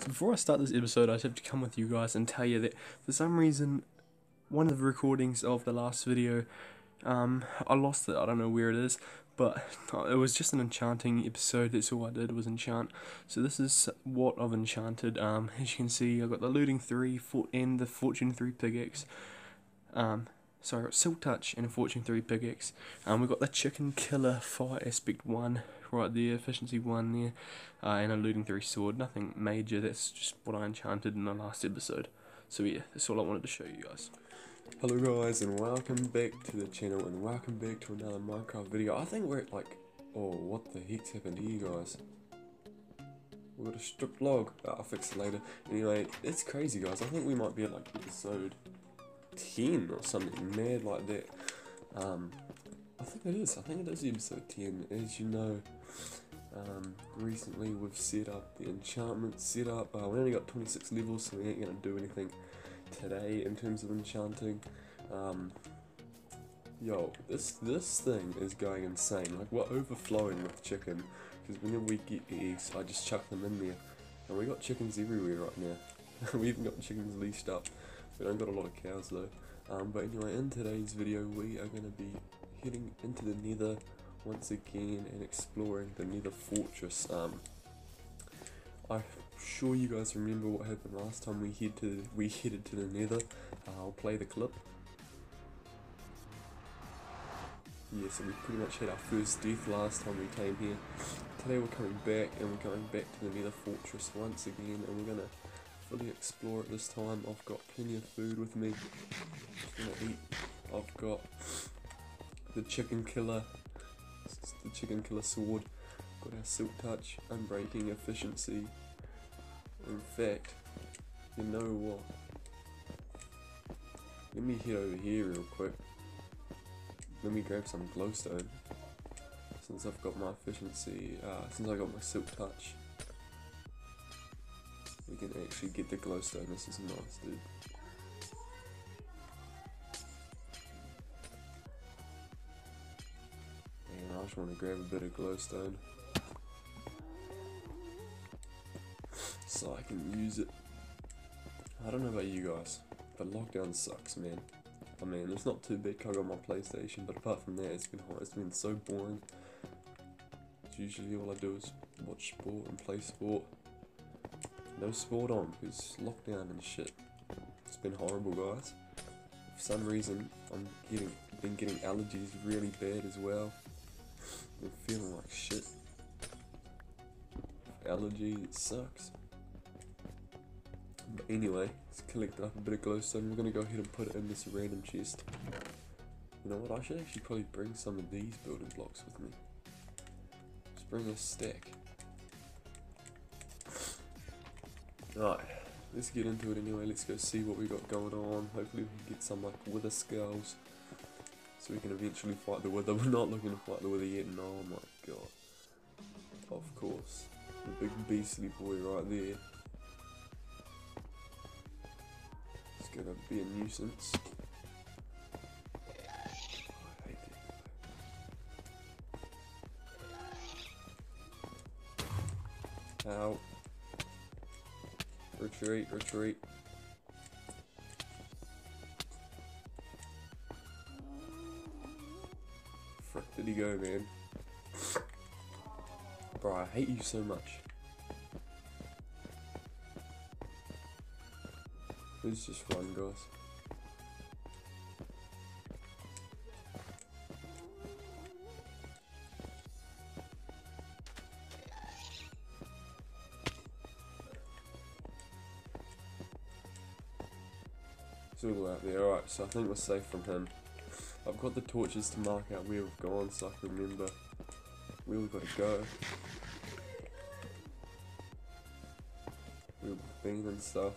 Before I start this episode, I just have to come with you guys and tell you that for some reason, one of the recordings of the last video, I lost it. I don't know where it is, but it was just an enchanting episode. That's all I did was enchant. So this is what I've enchanted. As you can see, I've got the Looting 3 and the Fortune 3 pickaxe. Sorry, I got Silk Touch and a Fortune 3 pickaxe. We've got the Chicken Killer Fire Aspect 1 right there, Efficiency 1 there, and a Looting 3 sword. Nothing major, that's just what I enchanted in the last episode. So yeah, that's all I wanted to show you guys. Hello guys, and welcome back to the channel, and welcome back to another Minecraft video. I think we're at like, oh, what the heck's happened to you guys? We got a stripped log. I'll fix it later. Anyway, it's crazy guys. I think we might be at like episode 10 or something mad like that. I think it is episode 10. As you know, recently we've set up the enchantment setup. We only got 26 levels, so we ain't gonna do anything today in terms of enchanting. Yo, this thing is going insane. Like, we're overflowing with chicken, because whenever we get eggs, I just chuck them in there, and we got chickens everywhere right now. We even got chickens leashed up. We don't got a lot of cows though. But anyway, in today's video we are going to be heading into the Nether once again and exploring the Nether Fortress. I'm sure you guys remember what happened last time we headed to the Nether. I'll play the clip. Yeah, so we pretty much had our first death last time we came here. Today we're coming back, and we're going back to the Nether Fortress once again, and we're gonna fully explore it this time. I've got plenty of food with me. I'm gonna eat. I've got the chicken killer sword. Got our Silk Touch, Unbreaking, Efficiency. In fact, you know what? Let me head over here real quick. Let me grab some glowstone. Since I've got my efficiency, since I got my Silk Touch, we can actually get the glowstone. This is nice, dude. And I just want to grab a bit of glowstone so I can use it. I don't know about you guys, but lockdown sucks, man. I mean, it's not too bad 'cause I got my PlayStation, but apart from that, it's been so boring. It's usually all I do is watch sport and play sport. No sport on because lockdown and shit. It's been horrible, guys. For some reason, been getting allergies really bad as well. Been feeling like shit. Allergy, it sucks. But anyway, let's collect up a bit of glowstone. We're gonna go ahead and put it in this random chest. You know what? I should actually probably bring some of these building blocks with me. Let's bring a stack. Alright, let's get into it anyway. Let's go see what we got going on. Hopefully we can get some like wither skulls, so we can eventually fight the wither. We're not looking to fight the wither yet. No, oh my god. Of course. The big beastly boy right there. It's gonna be a nuisance. I hate it. Ow. Retreat, retreat. Frick did he go, man? Bro, I hate you so much. Let's just run, guys. It's all out there. Alright, so I think we're safe from him. I've got the torches to mark out where we've gone so I can remember where we've got to go. Where we've been and stuff.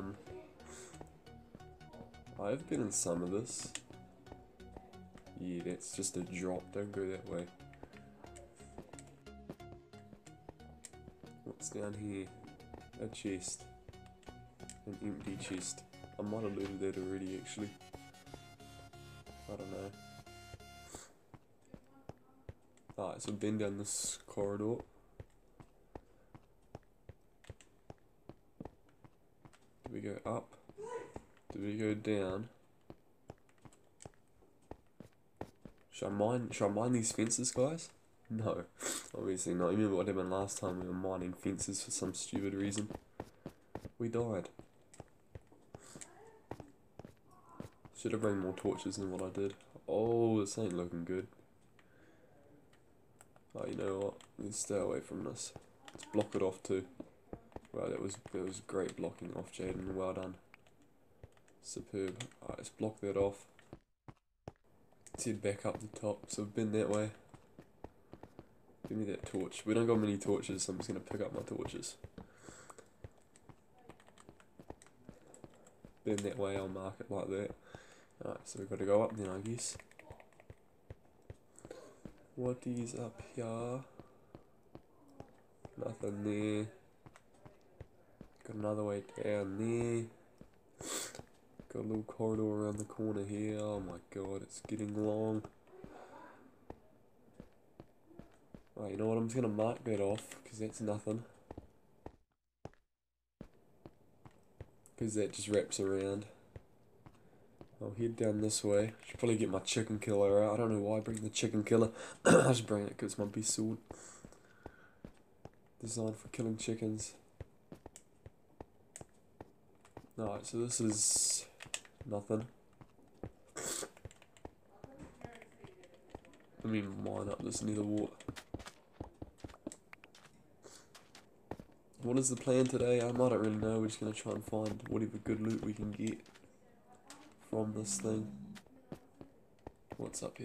I've been in some of this. Yeah, that's just a drop. Don't go that way. What's down here? A chest. An empty chest. I might have looted that already, actually. I don't know. Alright, so been down this corridor. we go up? Do we go down? Should I mine these fences, guys? No, obviously not. You remember what happened last time we were mining fences for some stupid reason? We died. Should have brought more torches than what I did. Oh, this ain't looking good. Oh, you know what? Let's stay away from this. Let's block it off too. Wow, that was great blocking off, Jaden. Well done. Superb. Alright, let's block that off. Let's head back up the top. So we've been that way. Give me that torch. We don't got many torches, so I'm just gonna pick up my torches. Been that way, I'll mark it like that. Alright, so we've got to go up then, I guess. What is up here? Nothing there. Got another way down there. Got a little corridor around the corner here. Oh my god, it's getting long. Right, you know what? I'm just gonna mark that off because that's nothing. Because that just wraps around. I'll head down this way. Should probably get my chicken killer out. I don't know why I bring the chicken killer. I just bring it because it's my best sword. Designed for killing chickens. Alright, so this is nothing. Let me mine up this nether wart. What is the plan today? I don't really know. We're just going to try and find whatever good loot we can get from this thing. What's up here?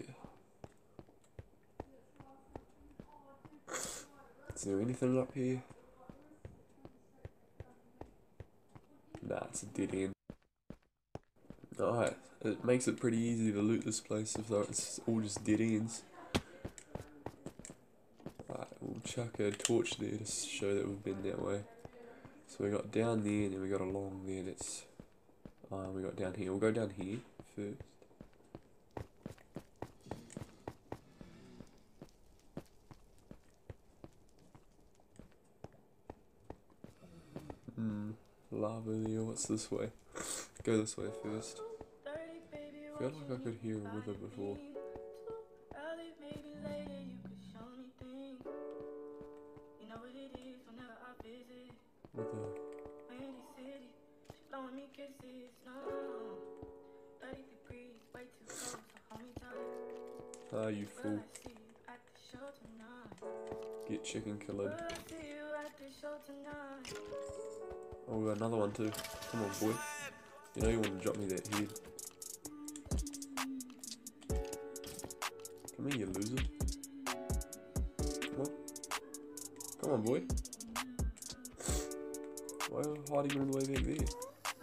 Is there anything up here? Nah, it's a dead end. Alright, it makes it pretty easy to loot this place if it's all just dead ends. Alright, we'll chuck a torch there to show that we've been that way. So we got down there and then we got along there. That's we got down here. We'll go down here first. Lava there. What's this way? Go this way first. I feel like I could hear a wither before. Wither. Ah, you fool. Get chicken killed. Oh, we got another one too. Come on, boy. You know you want to drop me that head. Come here, you loser. Come on. Come on, boy. Why are you hiding all the way back there?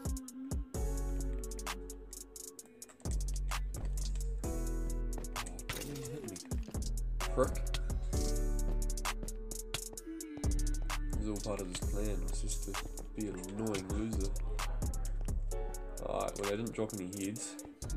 Oh, don't even hit me. Frick. This is all part of this plan. It's just to be an annoying loser. Alright, well they didn't drop any heads.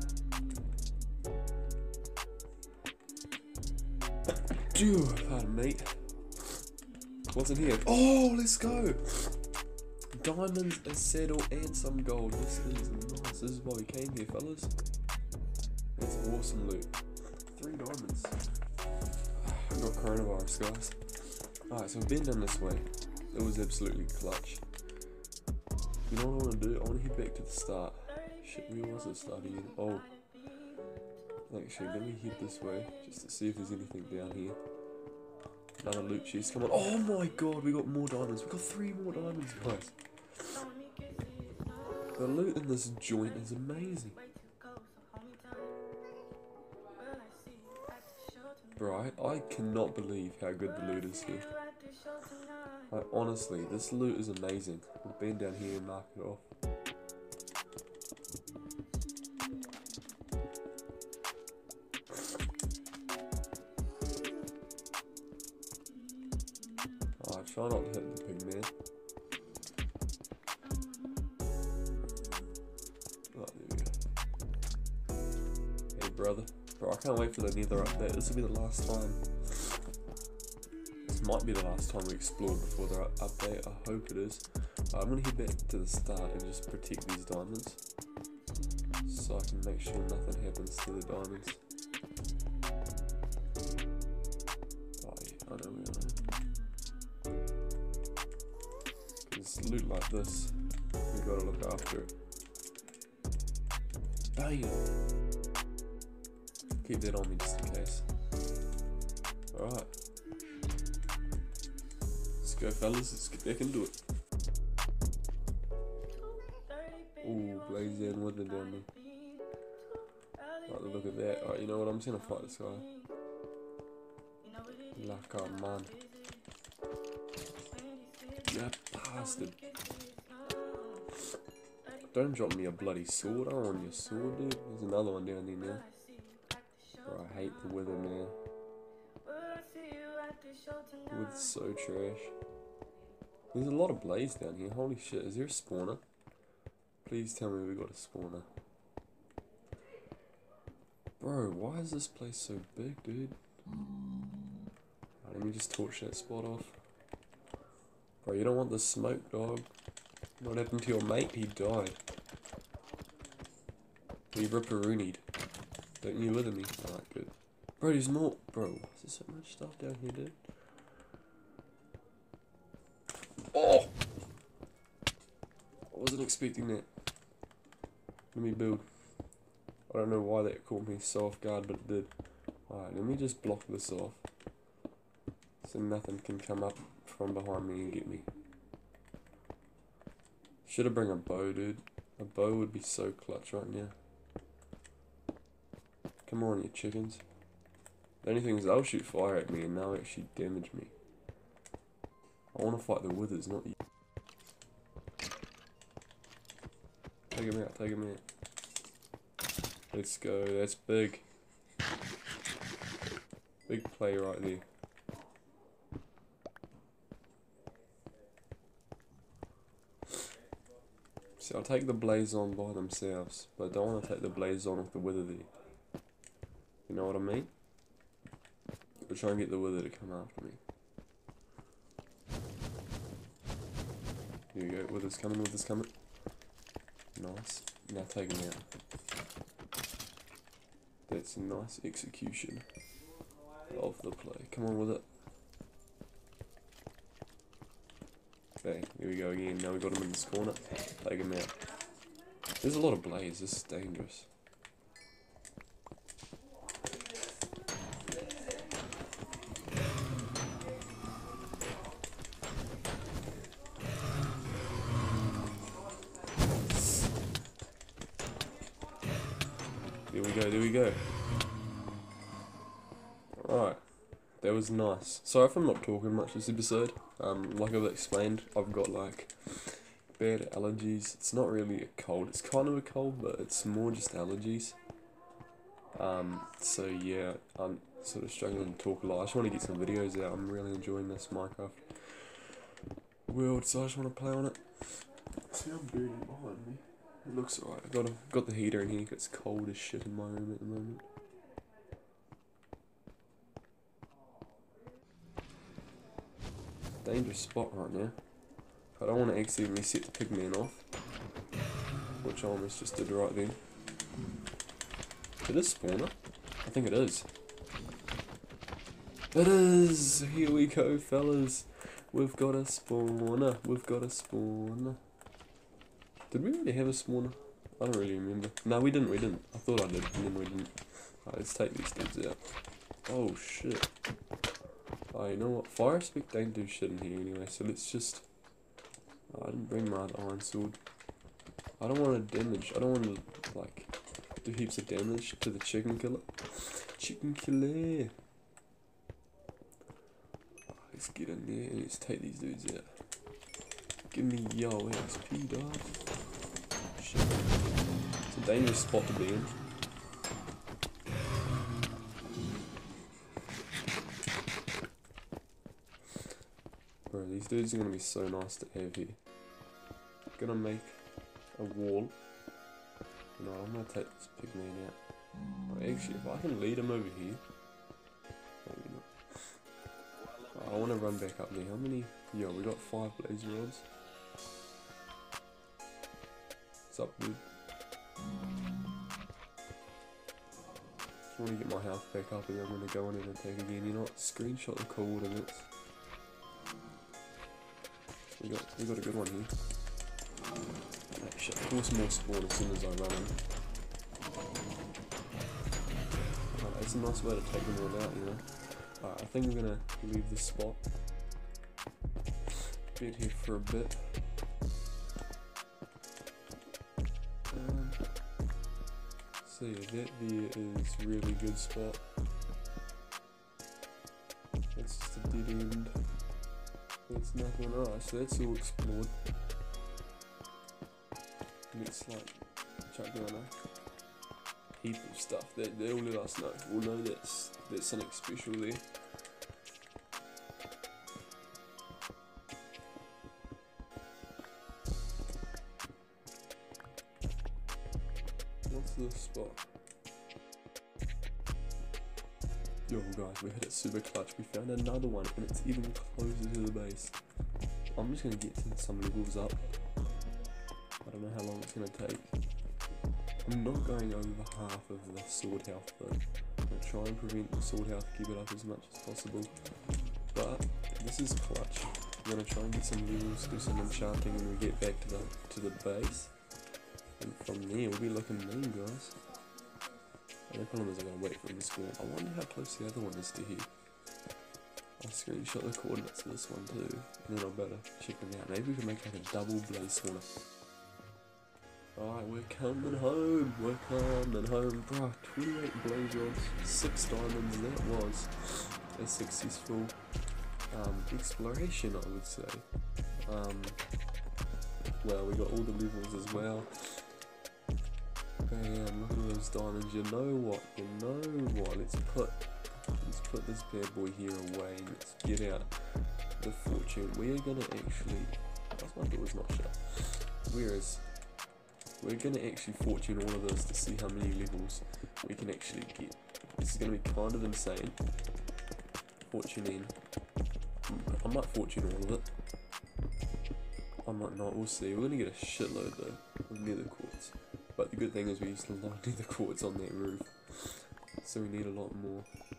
Pardon me. What's in here? Oh, let's go! Diamonds, a saddle, and some gold. This is nice. This is why we came here, fellas. That's awesome loot. 3 diamonds. I got coronavirus, guys. Alright, so we've been down this way. It was absolutely clutch. You know what I want to do? I want to head back to the start. Shit, where was it start again? Oh. Actually, let me head this way, just to see if there's anything down here. Another loot chest, come on. Oh my god, we got more diamonds. We got 3 more diamonds, guys. The loot in this joint is amazing. Right, I cannot believe how good the loot is here. Like, honestly, this loot is amazing. We've been down here and marked it off. Alright, try not to hit the pig man. Oh, there we go. Hey brother. Bro, I can't wait for the nether update. This will be the last time. This might be the last time we explore before the update. I hope it is. I'm gonna head back to the start and just protect these diamonds, so I can make sure nothing happens to the diamonds. Oh yeah, I know we are. Because loot like this, we gotta look after it. Bam! Keep that on me just in case. Alright. Let's go fellas, let's get back into it. Ooh, Blaze and Wither down there. Like the look of that. Alright, you know what, I'm just gonna fight this guy. Luck up, man. You bastard. Don't drop me a bloody sword. I don't want your sword, dude. There's another one down there now. Bro, I hate the Wither, man. Wither's so trash. There's a lot of Blaze down here. Holy shit, is there a spawner? Please tell me we got a spawner. Bro, why is this place so big, dude? Let me just torch that spot off. Bro, you don't want the smoke, dog. What happened to your mate? He died. He ripperoonied. Don't you wither me? Alright, good. Bro, there's more. Bro, why is there so much stuff down here, dude? Oh! I wasn't expecting that. Let me build. I don't know why that caught me so off guard, but it did. Alright, let me just block this off, so nothing can come up from behind me and get me. Should've bring a bow, dude. A bow would be so clutch right now. Come on, you chickens. The only thing is they'll shoot fire at me and they'll actually damage me. I wanna fight the withers, not you. Take him out, take him out. Let's go, that's big. Big play right there. See, I'll take the blaze on by themselves, but I don't want to take the blaze on with the wither there. You know what I mean? We'll try and get the wither to come after me. Here we go, wither's coming, wither's coming. Nice. Now take him out. That's a nice execution of the play. Come on with it. Okay, here we go again. Now we got him in this corner. Take him out. There's a lot of blaze. This is dangerous. There we go, there we go. Alright, that was nice. Sorry if I'm not talking much this episode. Like I've explained, I've got like bad allergies. It's not really a cold, it's kind of a cold, but it's more just allergies. So yeah, I'm sort of struggling to talk a lot. I just want to get some videos out. I'm really enjoying this Minecraft world, so I just want to play on it. See, I'm burning behind me. It looks alright. I got the heater in here. It's cold as shit in my room at the moment. Dangerous spot right now. I don't want to accidentally set the pigman off, which I almost just did right then. It is spawner. I think it is. It is! Here we go, fellas. We've got a spawner. We've got a spawner. Did we already have a spawner? I don't really remember. No, we didn't. I thought I did, and then we didn't. Alright, let's take these dudes out. Oh, shit. Oh, you know what? Fire spec don't do shit in here anyway, so let's just... I didn't bring my other iron sword. I don't want to damage. I don't want to, like, do heaps of damage to the chicken killer. Chicken killer! Let's get in there and let's take these dudes out. Give me yo XP, dog. Shit. It's a dangerous spot to be in. Bro, these dudes are gonna be so nice to have here. Gonna make a wall. No, I'm gonna take this pigman out. Oh, actually, if I can lead him over here. Maybe not. I wanna run back up there. How many? Yo, we got 5 blaze rods. What's up, dude? Just want to get my health back up and I'm going to go in and attack again. You know what? Screenshot the coordinates. We got a good one here. Shit, of course more spawn as soon as I run in. It's a nice way to take them all out, you know. Alright, I think we're gonna leave this spot. Bed here for a bit. So yeah, that there is really good spot. That's just a dead end. That's nothing. Alright, so that's all explored. Let's like chuck down a heap of stuff. They'll let us know. We'll know that's something special there. What's this spot? Yo guys, we hit it super clutch. We found another one and it's even closer to the base. I'm just gonna get some levels up. I don't know how long it's going to take. I'm not going over half of the sword health though. I'm going to try and prevent the sword health, keep it up as much as possible. But this is clutch. I'm going to try and get some levels, do some enchanting when we get back to the base. And from there we'll be looking mean, guys. And the problem is I'm going to wait for him to spawn. I wonder how close the other one is to here. I'll screenshot the coordinates for this one too. And then I'll better check them out. Maybe we can make like a double blaze spawner. Alright, we're coming home, bro. 28 blaze rods, 6 diamonds, that was a successful exploration, I would say. Well, we got all the levels as well. Bam, look at all those diamonds. You know what, let's put this bad boy here away and let's get out the fortune. We are gonna actually, that's my door was not shut. We're going to actually fortune all of this to see how many levels we can actually get. This is going to be kind of insane. Fortuning. I might fortune all of it. I might not, we'll see. We're going to get a shitload though of nether quartz. But the good thing is we used a lot of nether quartz on that roof. So we need a lot more.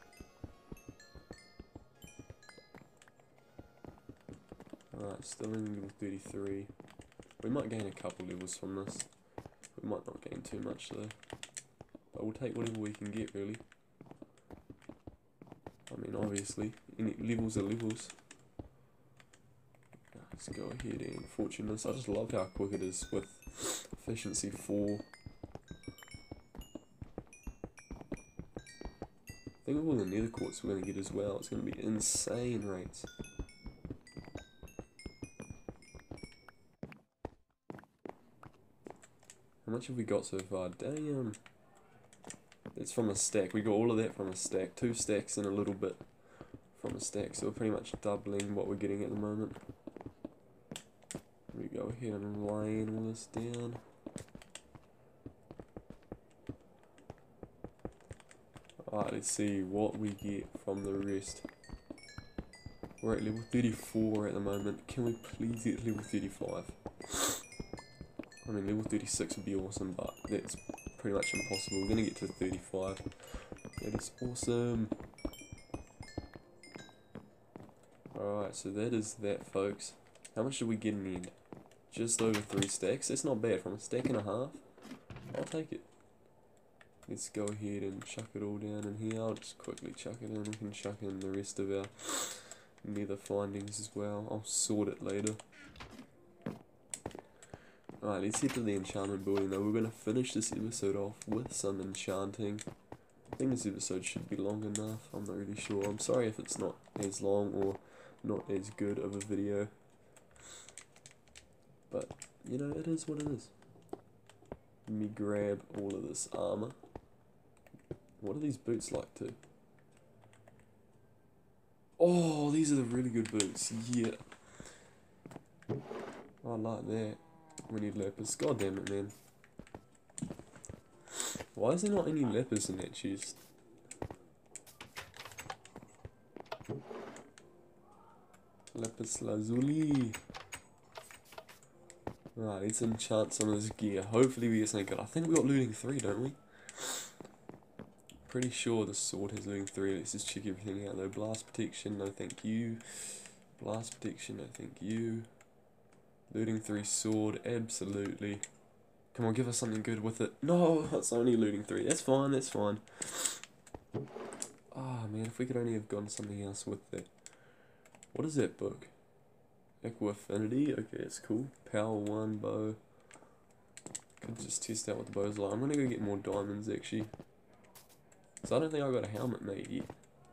Alright, still in level 33. We might gain a couple levels from this. We might not gain too much though, but we'll take whatever we can get really. I mean obviously, any levels are levels. Let's go ahead and fortune this. I just love how quick it is with efficiency 4. Think of all the nether quartz we're going to get as well. It's going to be insane rates. How much have we got so far? Damn. It's from a stack. We got all of that from a stack. 2 stacks and a little bit from a stack. So we're pretty much doubling what we're getting at the moment. We go ahead and line all this down. Alright, let's see what we get from the rest. We're at level 34 at the moment. Can we please get level 35? I mean, level 36 would be awesome, but that's pretty much impossible. We're going to get to 35. That is awesome. Alright, so that is that, folks. How much did we get in the end? Just over 3 stacks. That's not bad. From a stack and a half, I'll take it. Let's go ahead and chuck it all down in here. I'll just quickly chuck it in. We can chuck in the rest of our nether findings as well. I'll sort it later. Alright, let's head to the enchantment building though. We're going to finish this episode off with some enchanting. I think this episode should be long enough. I'm not really sure. I'm sorry if it's not as long or not as good of a video. But, you know, it is what it is. Let me grab all of this armor. What are these boots like too? Oh, these are the really good boots. Yeah. I like that. We need lapis. God damn it, man. Why is there not any lapis in that chest? Lapis lazuli. Right, need to enchant some of this gear. Hopefully we get something good. I think we got looting 3, don't we? Pretty sure the sword has looting 3. Let's just check everything out though. Blast protection, no thank you. Blast protection, no thank you. Looting 3 sword, absolutely. Come on, give us something good with it. No, it's only looting 3. That's fine, that's fine. Ah, man, if we could only have gotten something else with that. What is that book? Aqua Affinity? Okay, it's cool. Power 1 bow. Could just test out what the bow's like. I'm gonna go get more diamonds, actually. So I don't think I got a helmet made yet.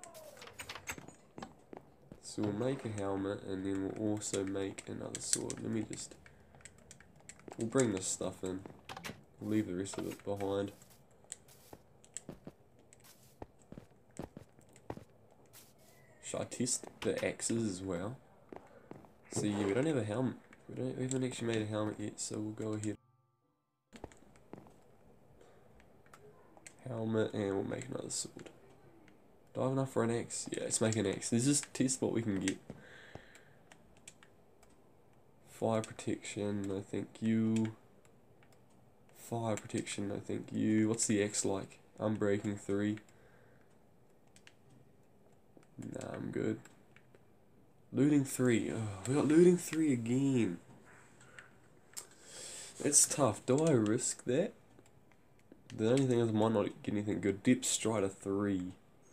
So we'll make a helmet, and then we'll also make another sword. Let me just... We'll bring this stuff in. We'll leave the rest of it behind. Should I test the axes as well? So yeah, we don't have a helmet. We haven't actually made a helmet yet, so we'll go ahead. Helmet, and we'll make another sword. Do I have enough for an axe? Yeah, let's make an axe. Let's just test what we can get. Fire protection, no thank you. Fire protection, no thank you. What's the axe like? Unbreaking 3. Nah, I'm good. Looting 3. Oh, we got looting 3 again. It's tough. Do I risk that? The only thing is I might not get anything good. Depth Strider 3.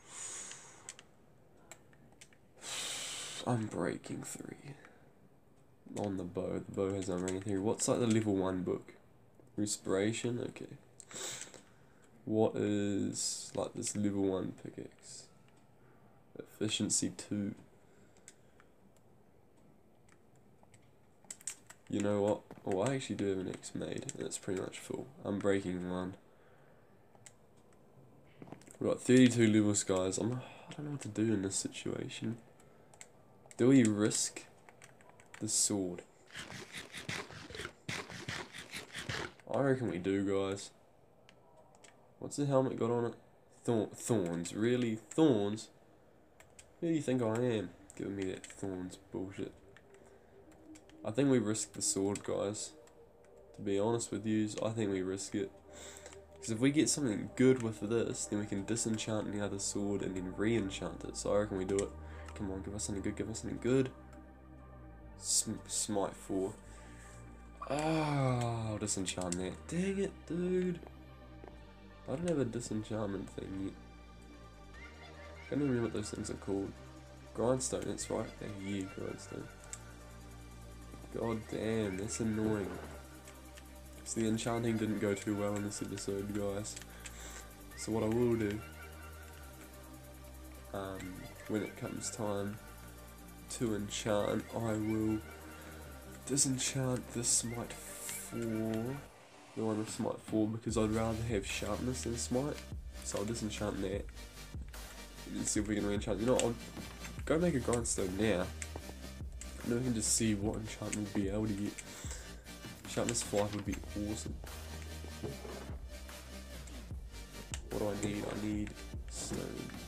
Unbreaking 3. On the bow. The bow has Unbreaking 3. What's like the level 1 book? Respiration? Okay. What is like this level 1 pickaxe? Efficiency 2. You know what? Oh, I actually do have an axe made, and it's pretty much full. Unbreaking 1. We've got 32 levels, guys. I don't know what to do in this situation. Do we risk the sword? I reckon we do, guys. What's the helmet got on it? Thorns. Really? Thorns? Who do you think I am? Giving me that thorns bullshit. I think we risk the sword, guys. To be honest with you, I think we risk it. Because if we get something good with this, then we can disenchant the other sword and then re-enchant it. So I reckon we do it. Come on, give us something good, give us something good. Smite 4. Ah, I'll disenchant that. Dang it, dude. I don't have a disenchantment thing yet. I can't even remember what those things are called. Grindstone, that's right. Yeah, grindstone. God damn, that's annoying. So the enchanting didn't go too well in this episode, guys. So what I will do, when it comes time to enchant, I will disenchant the Smite 4, the one with Smite 4, because I'd rather have sharpness than Smite. So I'll disenchant that. And see if we can re-enchant. You know what, I'll go make a grindstone now. And then we can just see what enchantment we'll be able to get. Sharpness 5 would be awesome. What do I need? I need stone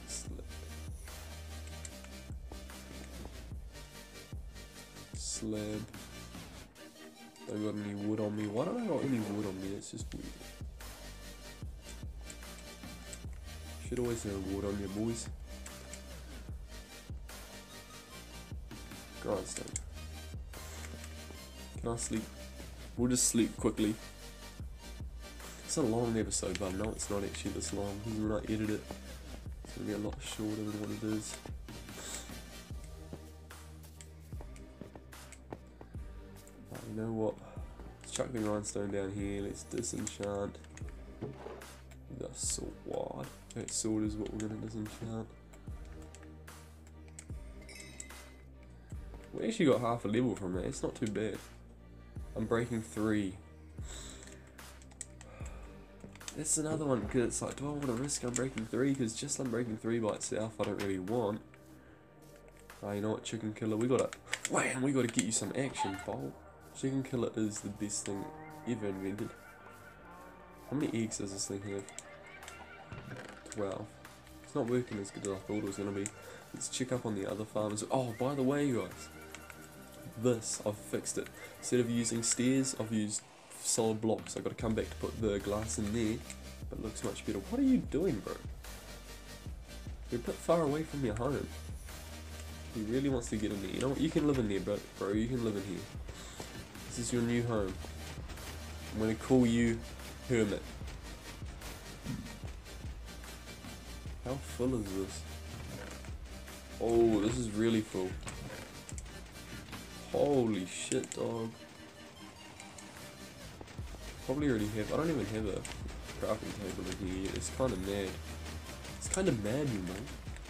slab. Don't got any wood on me. Why don't I got any wood on me? It's just weird. Should always have wood on you, boys. Grindstone. Can I sleep? We'll just sleep quickly. It's a long episode, but no, it's not actually this long. Because when I edit it, it's going to be a lot shorter than what it is. But you know what? Let's chuck the grindstone down here. Let's disenchant the sword. That sword is what we're going to disenchant. We actually got half a level from that. It's not too bad. Unbreaking 3. That's another one, because it's like, do I want to risk Unbreaking 3? Because just Unbreaking 3 by itself I don't really want. You know what, Chicken Killer, we gotta get you some action, Bolt. Chicken Killer is the best thing ever invented. How many eggs does this thing have? 12. It's not working as good as I thought it was gonna be. Let's check up on the other farmers. Oh, by the way, guys. this, I've fixed it. Instead of using stairs, I've used solid blocks. I've got to come back to put the glass in there, but it looks much better. What are you doing, bro? You're a bit far away from your home. He really wants to get in there. You know what? You can live in there, bro. You can live in here. This is your new home. I'm gonna call you Hermit. How full is this? Oh, this is really full. Holy shit, dog. Probably already have. I don't even have a crafting table in here yet. It's kind of mad. It's kind of mad, you know.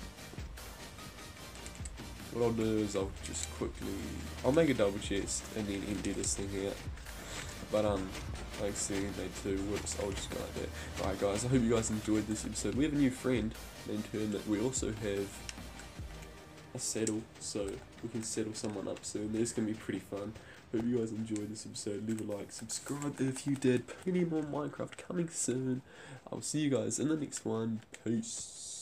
What I'll do is I'll just quickly. I'll make a double chest and then empty this thing out. But like seeing day 2, whoops, I'll just go like that. Alright guys, I hope you guys enjoyed this episode. We have a new friend named Hermit. We also have a saddle, so we can saddle someone up soon. This is going to be pretty fun. Hope you guys enjoyed this episode. Leave a like, subscribe if you did. Plenty more Minecraft coming soon. I'll see you guys in the next one. Peace.